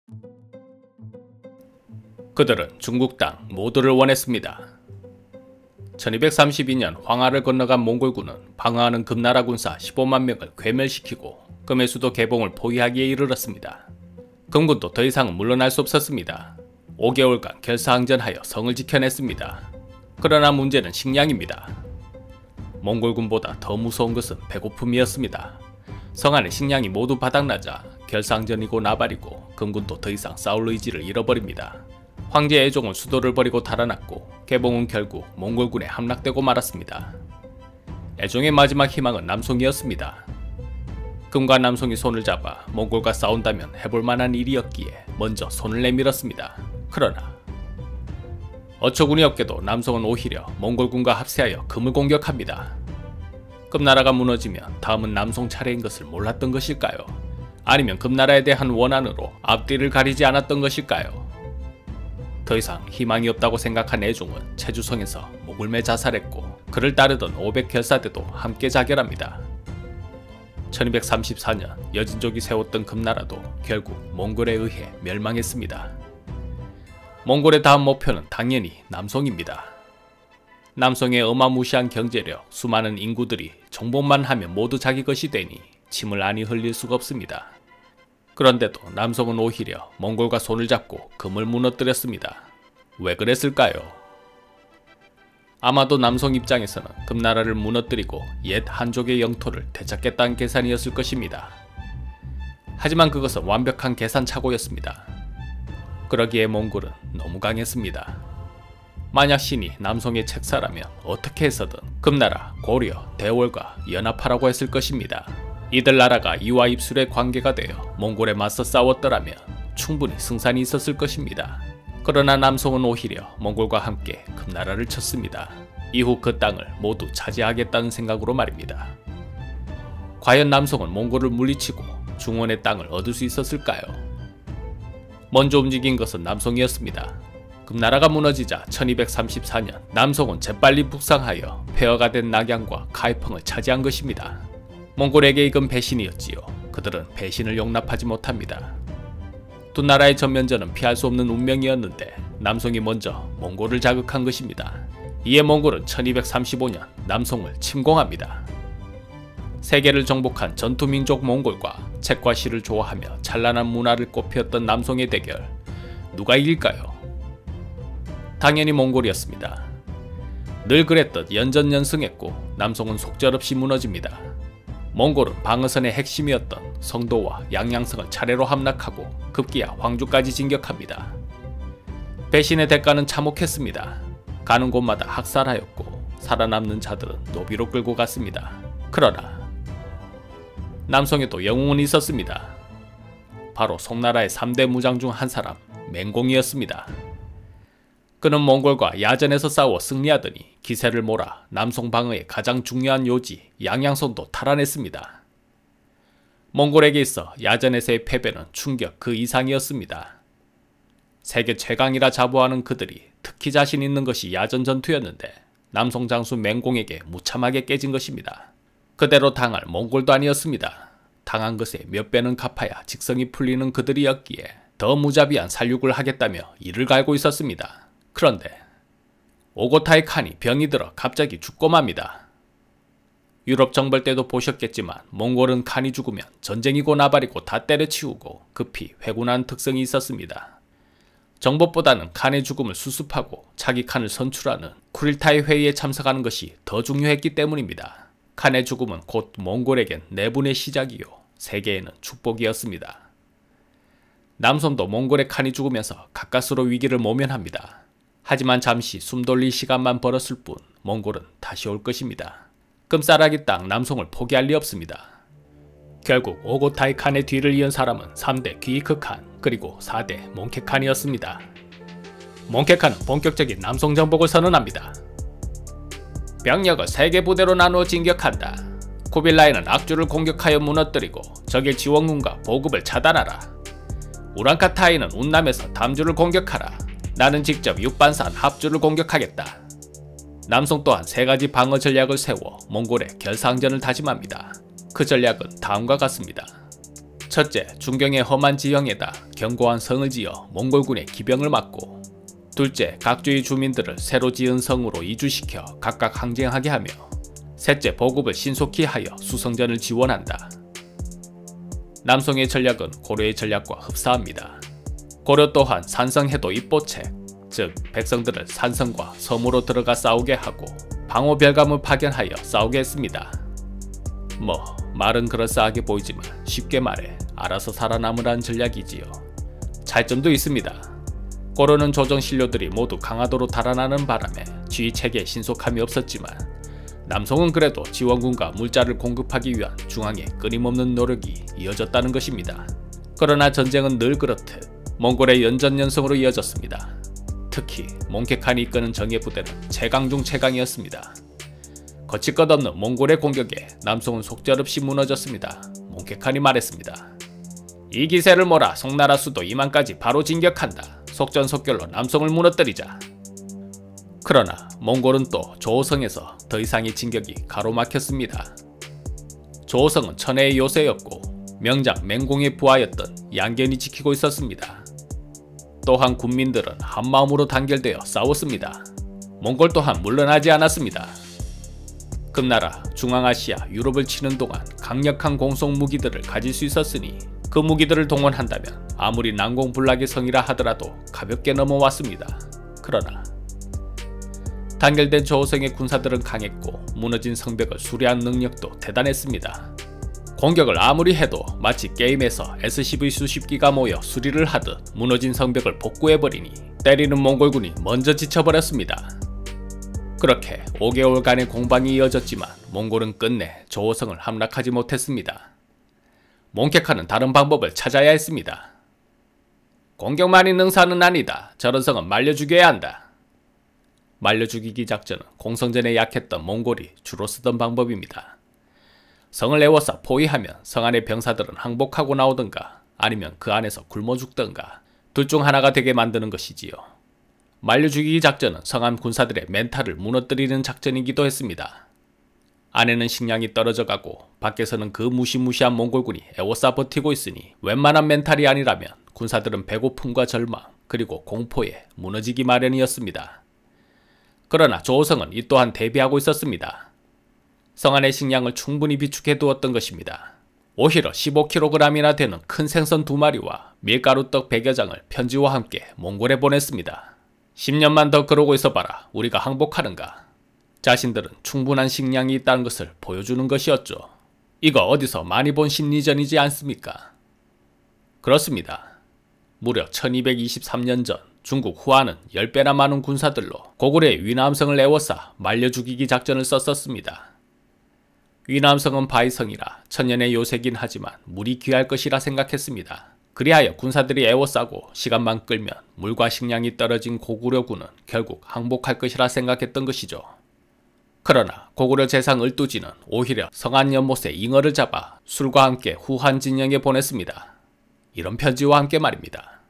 그들은 중국 땅 모두를 원했습니다. 1232년 황하를 건너간 몽골군은 방어하는 금나라 군사 15만 명을 괴멸시키고 금의 수도 개봉을 포위하기에 이르렀습니다. 금군도 더 이상은 물러날 수 없었습니다. 5개월간 결사항전하여 성을 지켜냈습니다. 그러나 문제는 식량입니다. 몽골군보다 더 무서운 것은 배고픔이었습니다. 성 안의 식량이 모두 바닥나자 결사항전이고 나발이고 금군도 더 이상 싸울 의지를 잃어버립니다. 황제 애종은 수도를 버리고 달아났고 개봉은 결국 몽골군에 함락되고 말았습니다. 애종의 마지막 희망은 남송이었습니다. 금과 남송이 손을 잡아 몽골과 싸운다면 해볼 만한 일이었기에 먼저 손을 내밀었습니다. 그러나 어처구니 없게도 남송은 오히려 몽골군과 합세하여 금을 공격합니다. 금나라가 무너지면 다음은 남송 차례인 것을 몰랐던 것일까요? 아니면 금나라에 대한 원한으로 앞뒤를 가리지 않았던 것일까요? 더 이상 희망이 없다고 생각한 애종은 체주성에서 목을 매 자살했고 그를 따르던 500결사대도 함께 자결합니다. 1234년 여진족이 세웠던 금나라도 결국 몽골에 의해 멸망했습니다. 몽골의 다음 목표는 당연히 남송입니다. 남송의 어마무시한 경제력, 수많은 인구들이 정복만 하면 모두 자기 것이 되니 침을 안이 흘릴 수가 없습니다. 그런데도 남송은 오히려 몽골과 손을 잡고 금을 무너뜨렸습니다. 왜 그랬을까요? 아마도 남송 입장에서는 금나라를 무너뜨리고 옛 한족의 영토를 되찾겠다는 계산이었을 것입니다. 하지만 그것은 완벽한 계산착오였습니다. 그러기에 몽골은 너무 강했습니다. 만약 신이 남송의 책사라면 어떻게 해서든 금나라, 고려, 대월과 연합하라고 했을 것입니다. 이들 나라가 이와 입술의 관계가 되어 몽골에 맞서 싸웠더라면 충분히 승산이 있었을 것입니다. 그러나 남송은 오히려 몽골과 함께 금나라를 쳤습니다. 이후 그 땅을 모두 차지하겠다는 생각으로 말입니다. 과연 남송은 몽골을 물리치고 중원의 땅을 얻을 수 있었을까요? 먼저 움직인 것은 남송이었습니다. 금나라가 무너지자 1234년 남송은 재빨리 북상하여 폐허가 된 낙양과 카이펑을 차지한 것입니다. 몽골에게 이건 배신이었지요. 그들은 배신을 용납하지 못합니다. 두 나라의 전면전은 피할 수 없는 운명이었는데 남송이 먼저 몽골을 자극한 것입니다. 이에 몽골은 1235년 남송을 침공합니다. 세계를 정복한 전투민족 몽골과 책과 시를 좋아하며 찬란한 문화를 꽃피웠던 남송의 대결, 누가 이길까요? 당연히 몽골이었습니다. 늘 그랬듯 연전연승했고 남송은 속절없이 무너집니다. 몽골은 방어선의 핵심이었던 성도와 양양성을 차례로 함락하고 급기야 황주까지 진격합니다. 배신의 대가는 참혹했습니다. 가는 곳마다 학살하였고 살아남는 자들은 노비로 끌고 갔습니다. 그러나 남송에도 영웅은 있었습니다. 바로 송나라의 3대 무장 중 한 사람 맹공이었습니다. 그는 몽골과 야전에서 싸워 승리하더니 기세를 몰아 남송 방어의 가장 중요한 요지 양양성도 탈환했습니다. 몽골에게 있어 야전에서의 패배는 충격 그 이상이었습니다. 세계 최강이라 자부하는 그들이 특히 자신 있는 것이 야전 전투였는데 남송 장수 맹공에게 무참하게 깨진 것입니다. 그대로 당할 몽골도 아니었습니다. 당한 것에 몇 배는 갚아야 직성이 풀리는 그들이었기에 더 무자비한 살육을 하겠다며 이를 갈고 있었습니다. 그런데 오고타의 칸이 병이 들어 갑자기 죽고 맙니다. 유럽 정벌 때도 보셨겠지만 몽골은 칸이 죽으면 전쟁이고 나발이고 다 때려치우고 급히 회군하는 특성이 있었습니다. 정복보다는 칸의 죽음을 수습하고 차기 칸을 선출하는 쿠릴타이 회의에 참석하는 것이 더 중요했기 때문입니다. 칸의 죽음은 곧 몽골에겐 내분의 시작이요 세계에는 축복이었습니다. 남송도 몽골의 칸이 죽으면서 가까스로 위기를 모면합니다. 하지만 잠시 숨 돌릴 시간만 벌었을 뿐 몽골은 다시 올 것입니다. 금싸라기 땅 남송을 포기할 리 없습니다. 결국 오고타이 칸의 뒤를 이은 사람은 3대 귀이크 칸 그리고 4대 몽케 칸이었습니다. 몽케 칸은 본격적인 남송 정복을 선언합니다. 병력을 3개 부대로 나누어 진격한다. 쿠빌라이는 악주를 공격하여 무너뜨리고 적의 지원군과 보급을 차단하라. 우랑카타이는 운남에서 담주를 공격하라. 나는 직접 육반산 합주를 공격하겠다. 남송 또한 3가지 방어 전략을 세워 몽골의 결사항전을 다짐합니다. 그 전략은 다음과 같습니다. 첫째, 중경의 험한 지형에다 견고한 성을 지어 몽골군의 기병을 막고, 둘째, 각주의 주민들을 새로 지은 성으로 이주시켜 각각 항쟁하게 하며, 셋째, 보급을 신속히 하여 수성전을 지원한다. 남송의 전략은 고려의 전략과 흡사합니다. 고려 또한 산성해도 입보책, 즉 백성들을 산성과 섬으로 들어가 싸우게 하고 방어 별감을 파견하여 싸우게 했습니다. 말은 그럴싸하게 보이지만 쉽게 말해 알아서 살아남으라는 전략이지요. 차이점도 있습니다. 고려는 조정 신료들이 모두 강화도로 달아나는 바람에 지휘 체계에 신속함이 없었지만, 남송은 그래도 지원군과 물자를 공급하기 위한 중앙의 끊임없는 노력이 이어졌다는 것입니다. 그러나 전쟁은 늘 그렇듯 몽골의 연전연승으로 이어졌습니다. 특히 몽케칸이 이끄는 정예부대는 최강 중 최강이었습니다. 거칠 것 없는 몽골의 공격에 남송은 속절없이 무너졌습니다. 몽케칸이 말했습니다. 이 기세를 몰아 송나라 수도 이만까지 바로 진격한다. 속전속결로 남송을 무너뜨리자. 그러나 몽골은 또 조호성에서 더 이상의 진격이 가로막혔습니다. 조호성은 천혜의 요새였고 명장 맹공의 부하였던 양견이 지키고 있었습니다. 또한 군민들은 한마음으로 단결되어 싸웠습니다. 몽골 또한 물러나지 않았습니다. 금나라, 중앙아시아, 유럽을 치는 동안 강력한 공속 무기들을 가질 수 있었으니 그 무기들을 동원한다면 아무리 난공불락의 성이라 하더라도 가볍게 넘어왔습니다. 그러나 단결된 조호성의 군사들은 강했고 무너진 성벽을 수리한 능력도 대단했습니다. 공격을 아무리 해도 마치 게임에서 SCV 수십 기가 모여 수리를 하듯 무너진 성벽을 복구해버리니 때리는 몽골군이 먼저 지쳐버렸습니다. 그렇게 5개월간의 공방이 이어졌지만 몽골은 끝내 조호성을 함락하지 못했습니다. 몽케칸은 다른 방법을 찾아야 했습니다. 공격만이 능사는 아니다. 저런 성은 말려 죽여야 한다. 말려 죽이기 작전은 공성전에 약했던 몽골이 주로 쓰던 방법입니다. 성을 에워싸 포위하면 성 안의 병사들은 항복하고 나오든가 아니면 그 안에서 굶어 죽든가 둘 중 하나가 되게 만드는 것이지요. 말려 죽이기 작전은 성안 군사들의 멘탈을 무너뜨리는 작전이기도 했습니다. 안에는 식량이 떨어져가고 밖에서는 그 무시무시한 몽골군이 에워싸 버티고 있으니 웬만한 멘탈이 아니라면 군사들은 배고픔과 절망 그리고 공포에 무너지기 마련이었습니다. 그러나 조호성은 이 또한 대비하고 있었습니다. 성 안의 식량을 충분히 비축해 두었던 것입니다. 오히려 15kg이나 되는 큰 생선 2마리와 밀가루떡 100여 장을 편지와 함께 몽골에 보냈습니다. 10년만 더 그러고 있어봐라. 우리가 항복하는가. 자신들은 충분한 식량이 있다는 것을 보여주는 것이었죠. 이거 어디서 많이 본 심리전이지 않습니까? 그렇습니다. 무려 1223년 전 중국 후한은 10배나 많은 군사들로 고구려의 위남성을 에워싸 말려 죽이기 작전을 썼었습니다. 위남성은 바위성이라 천년의 요새긴 하지만 물이 귀할 것이라 생각했습니다. 그리하여 군사들이 에워싸고 시간만 끌면 물과 식량이 떨어진 고구려군은 결국 항복할 것이라 생각했던 것이죠. 그러나 고구려 재상 을두지는 오히려 성안 연못에 잉어를 잡아 술과 함께 후한 진영에 보냈습니다. 이런 편지와 함께 말입니다.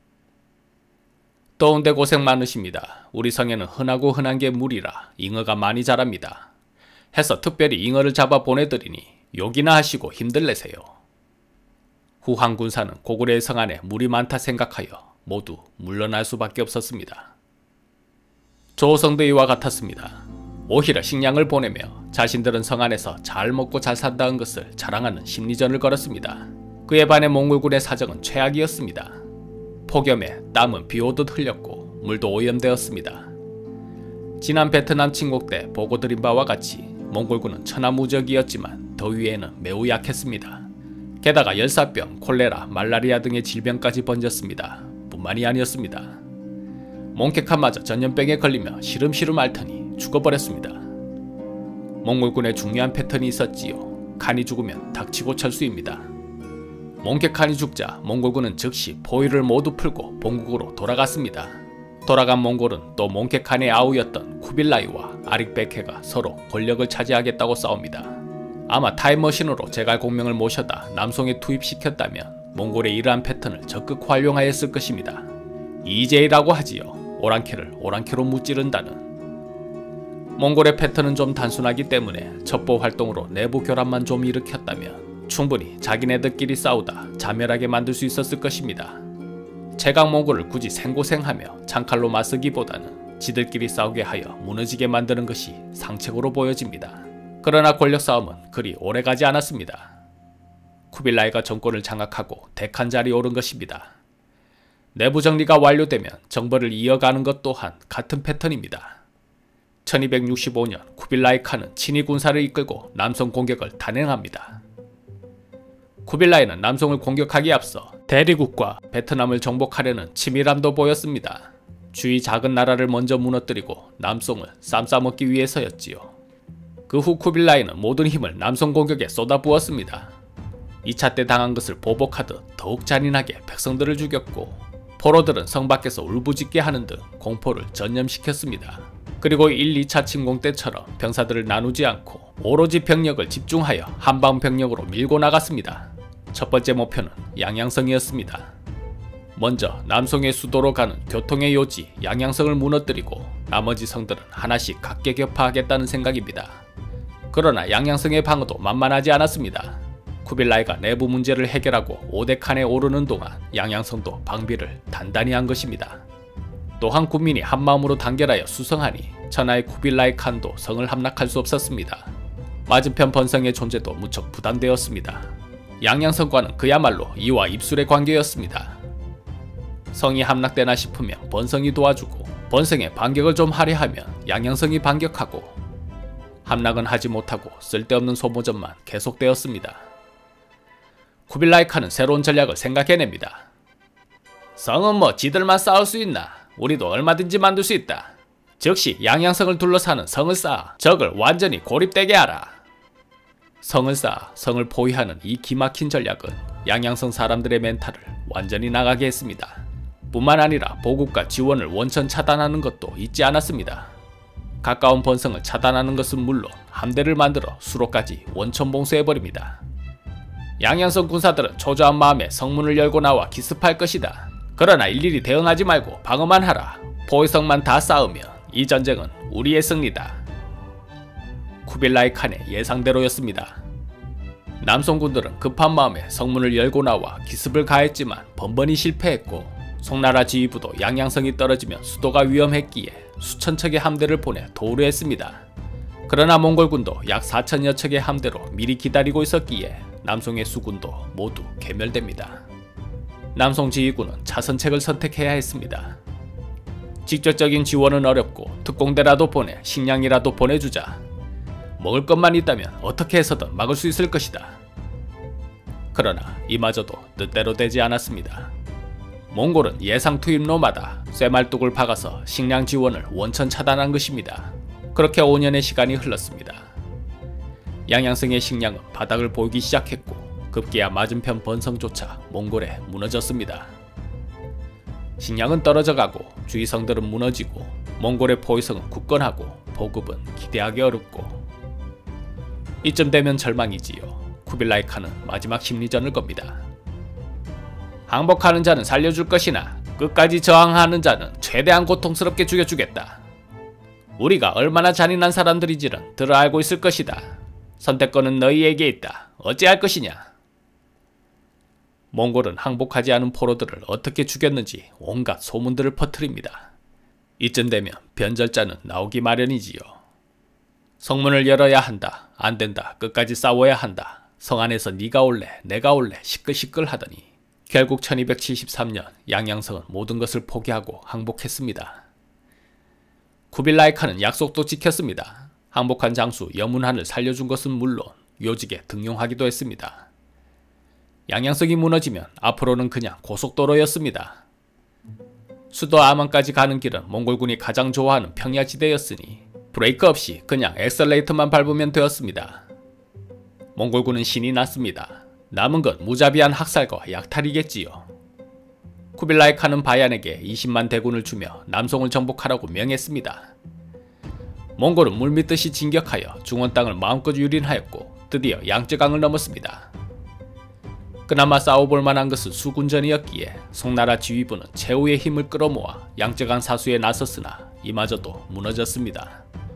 더운데 고생 많으십니다. 우리 성에는 흔하고 흔한 게 물이라 잉어가 많이 자랍니다. 해서 특별히 잉어를 잡아 보내드리니 욕이나 하시고 힘들 내세요. 후한 군사는 고구려의 성 안에 물이 많다 생각하여 모두 물러날 수밖에 없었습니다. 조호성도 이와 같았습니다. 오히려 식량을 보내며 자신들은 성 안에서 잘 먹고 잘 산다는 것을 자랑하는 심리전을 걸었습니다. 그에 반해 몽골군의 사정은 최악이었습니다. 폭염에 땀은 비오듯 흘렸고 물도 오염되었습니다. 지난 베트남 침공 때 보고드린 바와 같이 몽골군은 천하무적이었지만 더위에는 매우 약했습니다. 게다가 열사병, 콜레라, 말라리아 등의 질병까지 번졌습니다. 뿐만이 아니었습니다. 몽케칸마저 전염병에 걸리며 시름시름 앓더니 죽어버렸습니다. 몽골군의 중요한 패턴이 있었지요. 칸이 죽으면 닥치고 철수입니다. 몽케칸이 죽자 몽골군은 즉시 포위를 모두 풀고 본국으로 돌아갔습니다. 돌아간 몽골은 또 몽케칸의 아우였던 쿠빌라이와 아릭베케가 서로 권력을 차지하겠다고 싸웁니다. 아마 타임머신으로 제갈공명을 모셔다 남송에 투입시켰다면 몽골의 이러한 패턴을 적극 활용하였을 것입니다. 이제이라고 하지요. 오랑캐를 오랑캐로 무찌른다는. 몽골의 패턴은 좀 단순하기 때문에 첩보 활동으로 내부 교란만 좀 일으켰다면 충분히 자기네들끼리 싸우다 자멸하게 만들 수 있었을 것입니다. 최강 몽골을 굳이 생고생하며 창칼로 맞서기보다는 지들끼리 싸우게 하여 무너지게 만드는 것이 상책으로 보여집니다. 그러나 권력 싸움은 그리 오래가지 않았습니다. 쿠빌라이가 정권을 장악하고 대칸 자리에 오른 것입니다. 내부 정리가 완료되면 정벌을 이어가는 것 또한 같은 패턴입니다. 1265년 쿠빌라이 칸은 친위 군사를 이끌고 남송 공격을 단행합니다. 쿠빌라이는 남송을 공격하기에 앞서 대리국과 베트남을 정복하려는 치밀함도 보였습니다. 주위 작은 나라를 먼저 무너뜨리고 남송을 쌈싸먹기 위해서였지요. 그 후 쿠빌라이는 모든 힘을 남송 공격에 쏟아부었습니다. 2차 때 당한 것을 보복하듯 더욱 잔인하게 백성들을 죽였고 포로들은 성 밖에서 울부짖게 하는 등 공포를 전염시켰습니다. 그리고 1, 2차 침공 때처럼 병사들을 나누지 않고 오로지 병력을 집중하여 한방 병력으로 밀고 나갔습니다. 첫 번째 목표는 양양성이었습니다. 먼저 남송의 수도로 가는 교통의 요지 양양성을 무너뜨리고 나머지 성들은 하나씩 각계격파하겠다는 생각입니다. 그러나 양양성의 방어도 만만하지 않았습니다. 쿠빌라이가 내부 문제를 해결하고 5대 칸에 오르는 동안 양양성도 방비를 단단히 한 것입니다. 또한 군민이 한마음으로 단결하여 수성하니 천하의 쿠빌라이 칸도 성을 함락할 수 없었습니다. 맞은편 번성의 존재도 무척 부담되었습니다. 양양성과는 그야말로 이와 입술의 관계였습니다. 성이 함락되나 싶으면 번성이 도와주고 번성에 반격을 좀 하려 하면 양양성이 반격하고 함락은 하지 못하고 쓸데없는 소모전만 계속되었습니다. 쿠빌라이 칸은 새로운 전략을 생각해냅니다. 성은 뭐 지들만 싸울 수 있나? 우리도 얼마든지 만들 수 있다. 즉시 양양성을 둘러싸는 성을 쌓아 적을 완전히 고립되게 하라. 성을 쌓아 성을 포위하는 이 기막힌 전략은 양양성 사람들의 멘탈을 완전히 나가게 했습니다. 뿐만 아니라 보급과 지원을 원천 차단하는 것도 잊지 않았습니다. 가까운 번성을 차단하는 것은 물론 함대를 만들어 수로까지 원천 봉쇄해버립니다. 양양성 군사들은 초조한 마음에 성문을 열고 나와 기습할 것이다. 그러나 일일이 대응하지 말고 방어만 하라. 포위성만 다 쌓으면 이 전쟁은 우리의 승리다. 쿠빌라이 칸의 예상대로였습니다. 남송군들은 급한 마음에 성문을 열고 나와 기습을 가했지만 번번이 실패했고 송나라 지휘부도 양양성이 떨어지면 수도가 위험했기에 수천 척의 함대를 보내 도우려 했습니다. 그러나 몽골군도 약 4천여 척의 함대로 미리 기다리고 있었기에 남송의 수군도 모두 괴멸됩니다. 남송 지휘군은 차선책을 선택해야 했습니다. 직접적인 지원은 어렵고 특공대라도 보내 식량이라도 보내주자. 먹을 것만 있다면 어떻게 해서든 막을 수 있을 것이다. 그러나 이마저도 뜻대로 되지 않았습니다. 몽골은 예상 투입로마다 쇠말뚝을 박아서 식량 지원을 원천 차단한 것입니다. 그렇게 5년의 시간이 흘렀습니다. 양양성의 식량은 바닥을 보이기 시작했고 급기야 맞은편 번성조차 몽골에 무너졌습니다. 식량은 떨어져가고 주위성들은 무너지고 몽골의 포위성은 굳건하고 보급은 기대하기 어렵고 이쯤 되면 절망이지요. 쿠빌라이 칸은 마지막 심리전을 겁니다. 항복하는 자는 살려줄 것이나 끝까지 저항하는 자는 최대한 고통스럽게 죽여주겠다. 우리가 얼마나 잔인한 사람들인지는 들어 알고 있을 것이다. 선택권은 너희에게 있다. 어찌할 것이냐. 몽골은 항복하지 않은 포로들을 어떻게 죽였는지 온갖 소문들을 퍼뜨립니다. 이쯤 되면 변절자는 나오기 마련이지요. 성문을 열어야 한다. 안된다. 끝까지 싸워야 한다. 성 안에서 네가 올래 내가 올래 시끌시끌 하더니 결국 1273년 양양성은 모든 것을 포기하고 항복했습니다. 쿠빌라이 칸은 약속도 지켰습니다. 항복한 장수 여문한을 살려준 것은 물론 요직에 등용하기도 했습니다. 양양성이 무너지면 앞으로는 그냥 고속도로였습니다. 수도 아만까지 가는 길은 몽골군이 가장 좋아하는 평야지대였으니 브레이크 없이 그냥 엑셀레이터만 밟으면 되었습니다. 몽골군은 신이 났습니다. 남은 건 무자비한 학살과 약탈이겠지요. 쿠빌라이 칸은 바얀에게 20만 대군을 주며 남송을 정복하라고 명했습니다. 몽골은 물밀듯이 진격하여 중원 땅을 마음껏 유린하였고 드디어 양쯔강을 넘었습니다. 그나마 싸워볼 만한 것은 수군전이었기에 송나라 지휘부는 최후의 힘을 끌어모아 양쯔강 사수에 나섰으나 이마저도 무너졌습니다.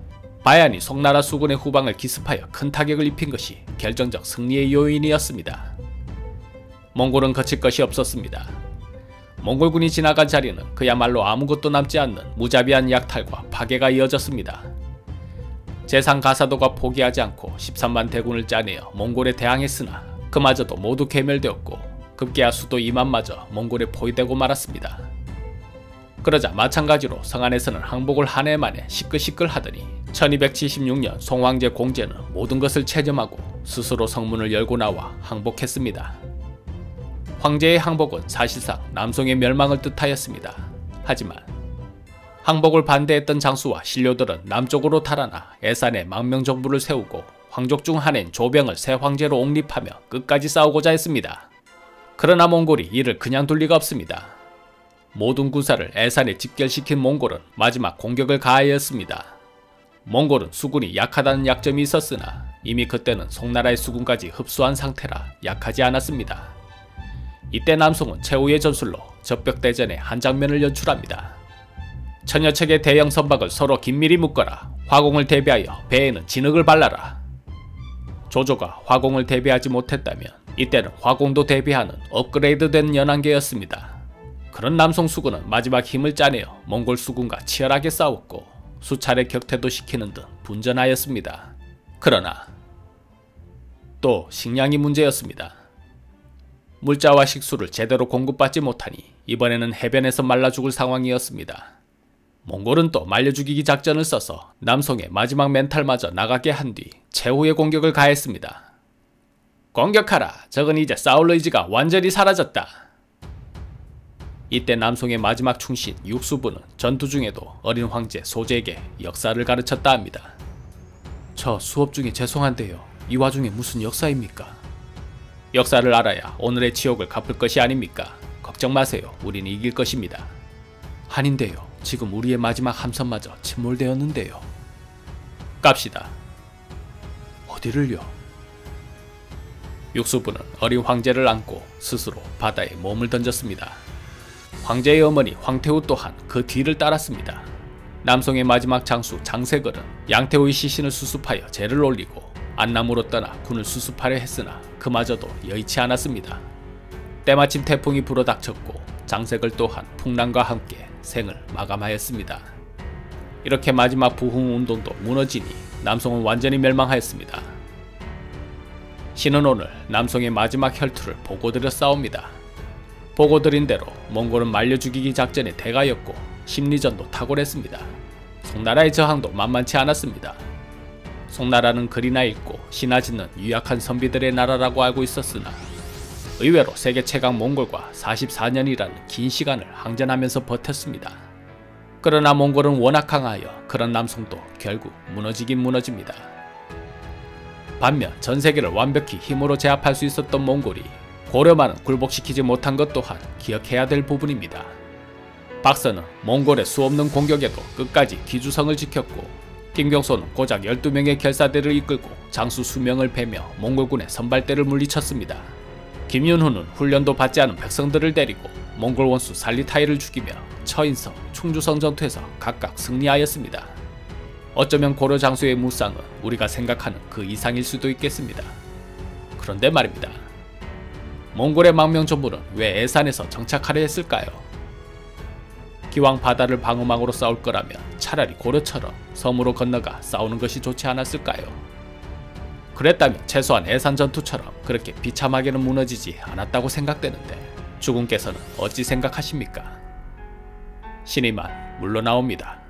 바야흐니 송나라 수군의 후방을 기습하여 큰 타격을 입힌 것이 결정적 승리의 요인이었습니다. 몽골은 거칠 것이 없었습니다. 몽골군이 지나간 자리는 그야말로 아무것도 남지 않는 무자비한 약탈과 파괴가 이어졌습니다. 제상가사도가 포기하지 않고 13만 대군을 짜내어 몽골에 대항했으나 그마저도 모두 괴멸되었고 급기야 수도 이만마저 몽골에 포위되고 말았습니다. 그러자 마찬가지로 성안에서는 항복을 한 해 만에 시끌시끌하더니 1276년 송황제 공제는 모든 것을 체념하고 스스로 성문을 열고 나와 항복했습니다. 황제의 항복은 사실상 남송의 멸망을 뜻하였습니다. 하지만 항복을 반대했던 장수와 신료들은 남쪽으로 달아나 애산에 망명정부를 세우고 황족 중 하나인 조병을 새 황제로 옹립하며 끝까지 싸우고자 했습니다. 그러나 몽골이 이를 그냥 둘 리가 없습니다. 모든 군사를 애산에 집결시킨 몽골은 마지막 공격을 가하였습니다. 몽골은 수군이 약하다는 약점이 있었으나 이미 그때는 송나라의 수군까지 흡수한 상태라 약하지 않았습니다. 이때 남송은 최후의 전술로 적벽대전의 한 장면을 연출합니다. 천여 척의 대형 선박을 서로 긴밀히 묶어라. 화공을 대비하여 배에는 진흙을 발라라. 조조가 화공을 대비하지 못했다면 이때는 화공도 대비하는 업그레이드된 연안계였습니다. 그런 남송 수군은 마지막 힘을 짜내어 몽골 수군과 치열하게 싸웠고 수차례 격퇴도 시키는 등 분전하였습니다. 그러나 또 식량이 문제였습니다. 물자와 식수를 제대로 공급받지 못하니 이번에는 해변에서 말라 죽을 상황이었습니다. 몽골은 또 말려 죽이기 작전을 써서 남송의 마지막 멘탈마저 나가게 한 뒤 최후의 공격을 가했습니다. 공격하라. 적은 이제 싸울 의지가 완전히 사라졌다. 이때 남송의 마지막 충신 육수부는 전투 중에도 어린 황제 소제에게 역사를 가르쳤다 합니다. 저 수업 중에 죄송한데요. 이 와중에 무슨 역사입니까? 역사를 알아야 오늘의 치욕을 갚을 것이 아닙니까? 걱정 마세요. 우린 이길 것입니다. 아닌데요. 지금 우리의 마지막 함선마저 침몰되었는데요. 깝시다. 어디를요? 육수부는 어린 황제를 안고 스스로 바다에 몸을 던졌습니다. 황제의 어머니 황태후 또한 그 뒤를 따랐습니다. 남송의 마지막 장수 장세걸은 양태후의 시신을 수습하여 제를 올리고 안남으로 떠나 군을 수습하려 했으나 그마저도 여의치 않았습니다. 때마침 태풍이 불어닥쳤고 장세걸 또한 풍랑과 함께 생을 마감하였습니다. 이렇게 마지막 부흥운동도 무너지니 남송은 완전히 멸망하였습니다. 신은 오늘 남송의 마지막 혈투를 보고드려 싸웁니다. 보고드린 대로 몽골은 말려 죽이기 작전의 대가였고 심리전도 탁월했습니다. 송나라의 저항도 만만치 않았습니다. 송나라는 글이나 읽고 시나 짓는 유약한 선비들의 나라라고 알고 있었으나 의외로 세계 최강 몽골과 44년이라는 긴 시간을 항전하면서 버텼습니다. 그러나 몽골은 워낙 강하여 그런 남송도 결국 무너지긴 무너집니다. 반면 전세계를 완벽히 힘으로 제압할 수 있었던 몽골이 고려만은 굴복시키지 못한 것 또한 기억해야 될 부분입니다. 박서는 몽골의 수없는 공격에도 끝까지 기주성을 지켰고 김경소는 고작 12명의 결사대를 이끌고 장수 수명을 베며 몽골군의 선발대를 물리쳤습니다. 김윤후는 훈련도 받지 않은 백성들을 데리고 몽골 원수 살리타이를 죽이며 처인성, 충주성 전투에서 각각 승리하였습니다. 어쩌면 고려 장수의 무쌍은 우리가 생각하는 그 이상일 수도 있겠습니다. 그런데 말입니다. 몽골의 망명정부는 왜 애산에서 정착하려 했을까요? 기왕 바다를 방어망으로 싸울 거라면 차라리 고려처럼 섬으로 건너가 싸우는 것이 좋지 않았을까요? 그랬다면 최소한 애산 전투처럼 그렇게 비참하게는 무너지지 않았다고 생각되는데 주군께서는 어찌 생각하십니까? 신이만 물러나옵니다.